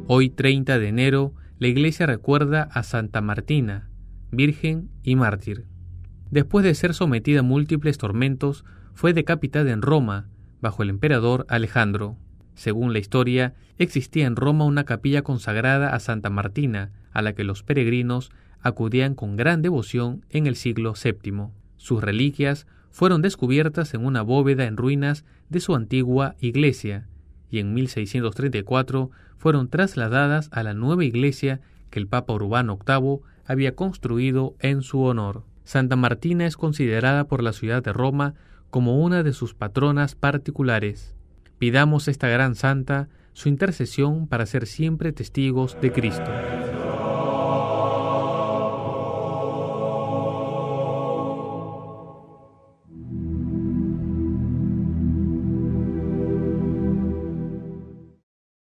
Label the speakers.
Speaker 1: Hoy, 30 de enero, la Iglesia recuerda a Santa Martina, virgen y mártir. Después de ser sometida a múltiples tormentos, fue decapitada en Roma, bajo el emperador Alejandro. Según la historia, existía en Roma una capilla consagrada a Santa Martina, a la que los peregrinos acudían con gran devoción en el siglo VII. Sus reliquias fueron descubiertas en una bóveda en ruinas de su antigua iglesia, y en 1634 fueron trasladadas a la nueva iglesia que el Papa Urbano VIII había construido en su honor. Santa Martina es considerada por la ciudad de Roma como una de sus patronas particulares. Pidamos a esta gran santa su intercesión para ser siempre testigos de Cristo.